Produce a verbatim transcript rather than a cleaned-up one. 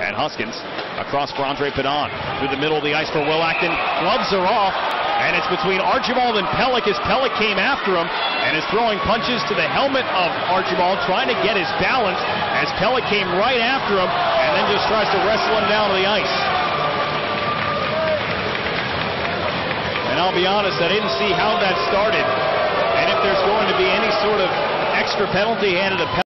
Ryan Huskins across for Andre Pedon. Through the middle of the ice for Will Acton. Gloves are off. And it's between Archibald and Pelech as Pelech came after him and is throwing punches to the helmet of Archibald, trying to get his balance as Pelech came right after him and then just tries to wrestle him down to the ice. And I'll be honest, I didn't see how that started and if there's going to be any sort of extra penalty handed to Pelech.